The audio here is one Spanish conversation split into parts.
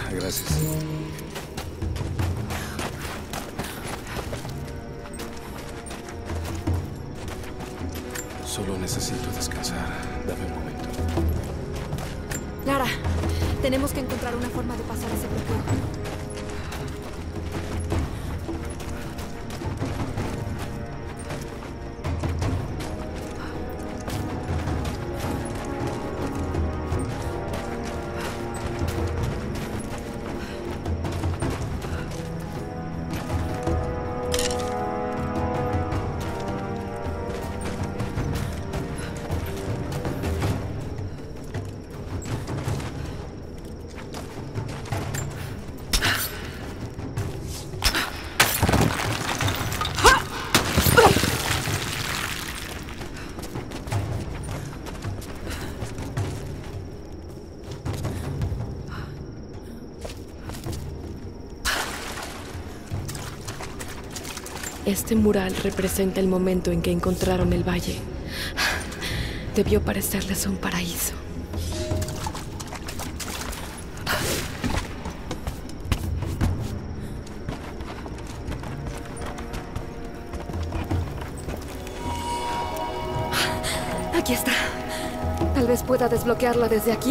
Gracias. Solo necesito descansar. Dame un momento. Lara, tenemos que encontrar una forma de pasar ese bloqueo. Este mural representa el momento en que encontraron el valle. Debió parecerles un paraíso. Aquí está. Tal vez pueda desbloquearla desde aquí.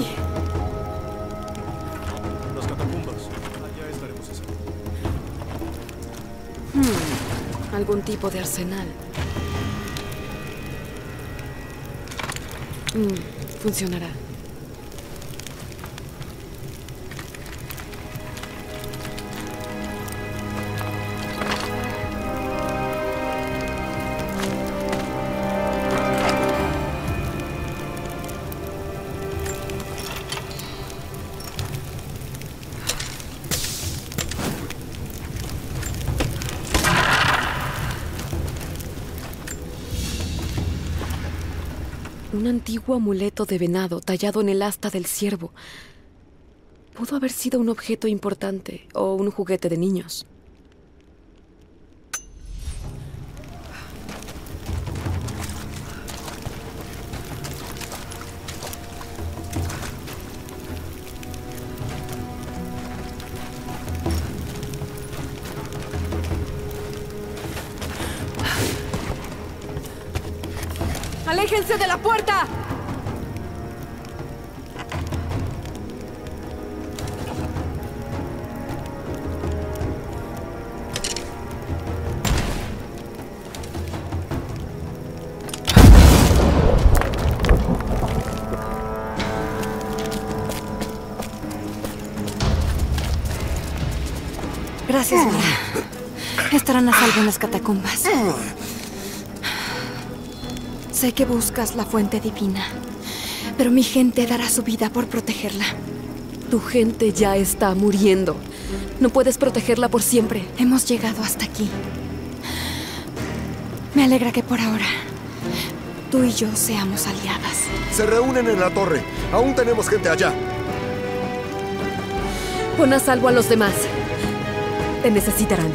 Las catacumbas. Allá estaremos a salvo. Algún tipo de arsenal. Funcionará. Un antiguo amuleto de venado tallado en el asta del ciervo. Pudo haber sido un objeto importante o un juguete de niños. ¡Aléjense de la puerta! Gracias, Lara. Estarán a salvo en las catacumbas. Sé que buscas la fuente divina, pero mi gente dará su vida por protegerla. Tu gente ya está muriendo. No puedes protegerla por siempre. Hemos llegado hasta aquí. Me alegra que por ahora tú y yo seamos aliadas. Se reúnen en la torre. Aún tenemos gente allá. Pon a salvo a los demás. Te necesitarán.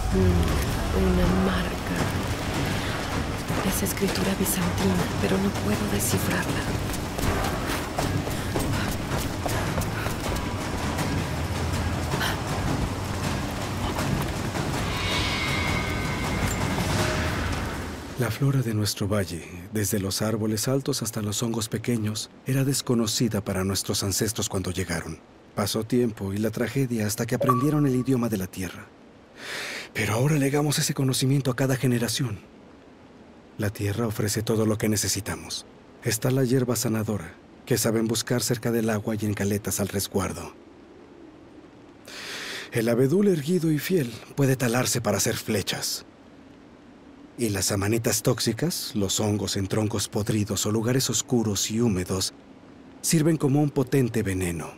Una marca. Es escritura bizantina, pero no puedo descifrarla. La flora de nuestro valle, desde los árboles altos hasta los hongos pequeños, era desconocida para nuestros ancestros cuando llegaron. Pasó tiempo y la tragedia hasta que aprendieron el idioma de la tierra. Pero ahora legamos ese conocimiento a cada generación. La tierra ofrece todo lo que necesitamos. Está la hierba sanadora, que saben buscar cerca del agua y en caletas al resguardo. El abedul erguido y fiel puede talarse para hacer flechas. Y las amanitas tóxicas, los hongos en troncos podridos o lugares oscuros y húmedos, sirven como un potente veneno.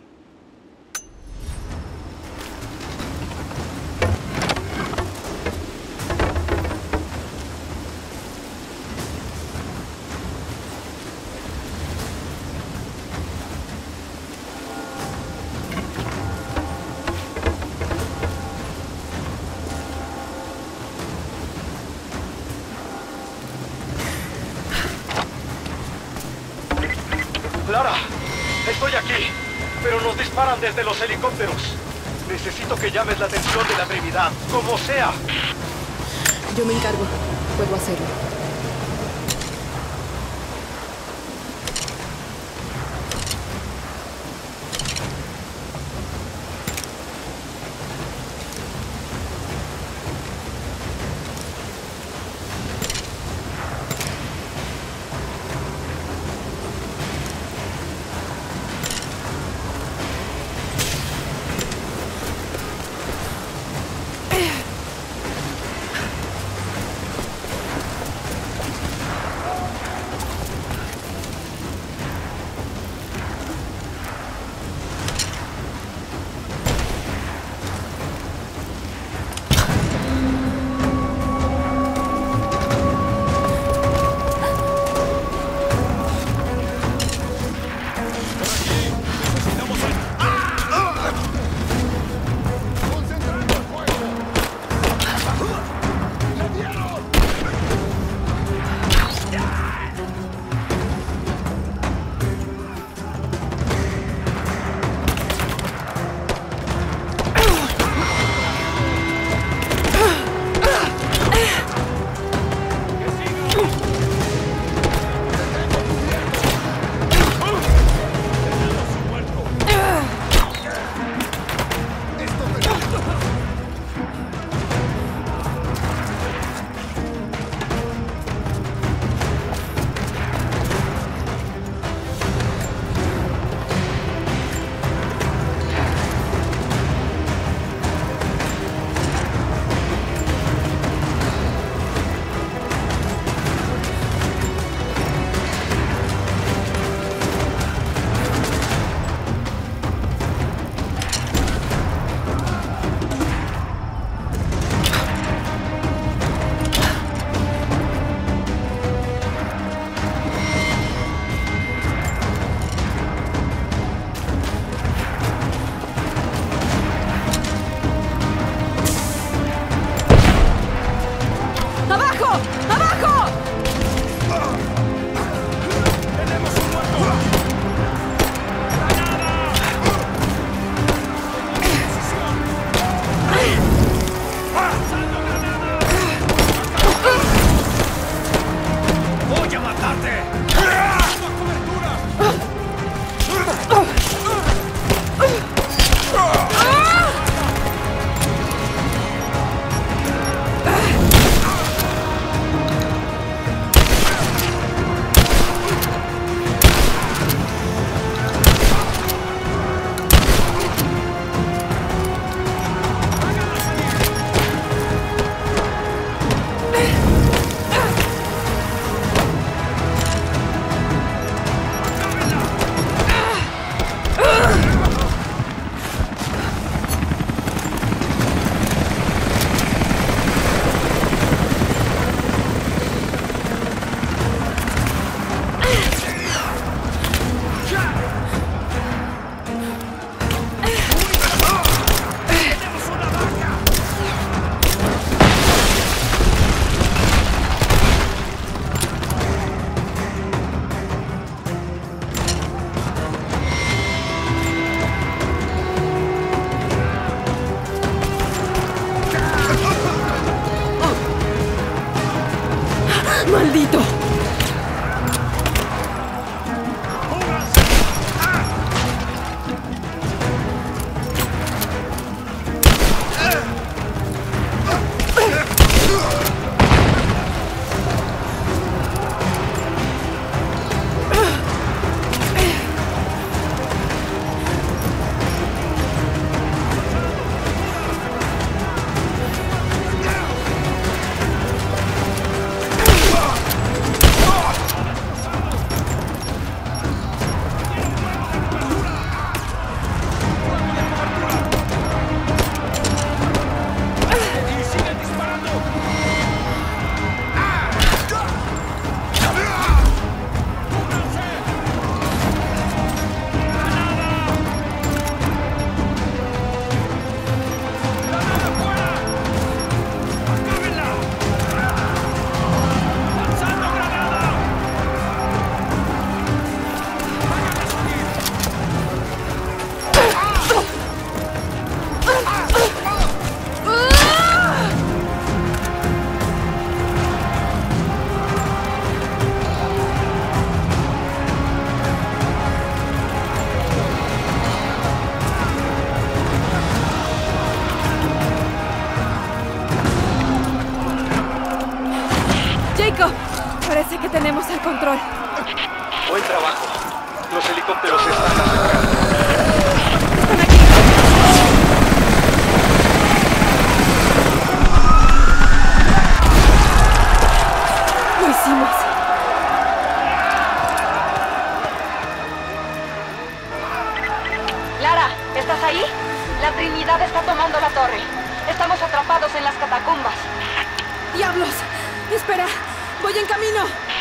Lara, estoy aquí, pero nos disparan desde los helicópteros. Necesito que llames la atención de la Trinidad, como sea. Yo me encargo. Puedo hacerlo. Parece que tenemos el control. Buen trabajo. Los helicópteros se están acercando. ¡Están aquí! Lo hicimos. Lara, ¿estás ahí? La Trinidad está tomando la torre. Estamos atrapados en las catacumbas. ¡Diablos! ¡Espera! ¡Voy en camino!